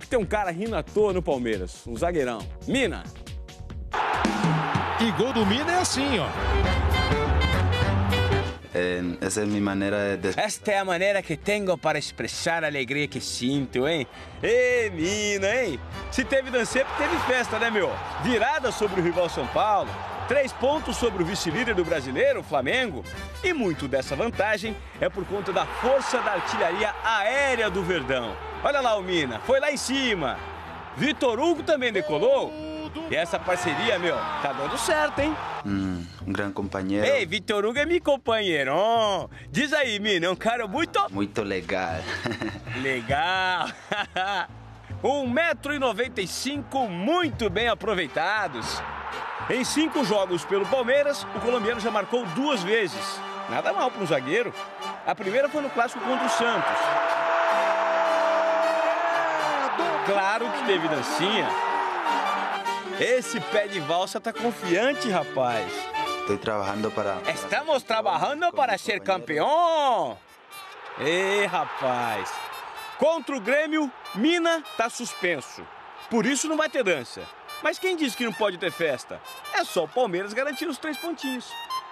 tem um cara rindo à toa no Palmeiras, um zagueirão. Mina. E gol do Mina é assim, ó. Essa é a minha maneira de... Esta é a maneira que tenho para expressar a alegria que sinto, hein? Ê, Mina, hein? Se teve danceiro, teve festa, né, meu? Virada sobre o rival São Paulo, 3 pontos sobre o vice-líder do brasileiro, o Flamengo. E muito dessa vantagem é por conta da força da artilharia aérea do Verdão. Olha lá o Mina, foi lá em cima. Vitor Hugo também decolou. E essa parceria, meu, tá dando certo, hein? Um grande companheiro. Ei, Vitor Hugo é meu companheiro. Diz aí, Mina, é um cara muito legal. Legal. 1,95 m, muito bem aproveitados. Em 5 jogos pelo Palmeiras, o colombiano já marcou 2 vezes. Nada mal para um zagueiro. A primeira foi no clássico contra o Santos. Claro que teve dancinha. Esse pé de valsa tá confiante, rapaz. Estou trabalhando para... Estamos trabalhando para ser campeão. Ei, rapaz. Contra o Grêmio, Mina tá suspenso. Por isso não vai ter dança. Mas quem disse que não pode ter festa? É só o Palmeiras garantir os 3 pontinhos.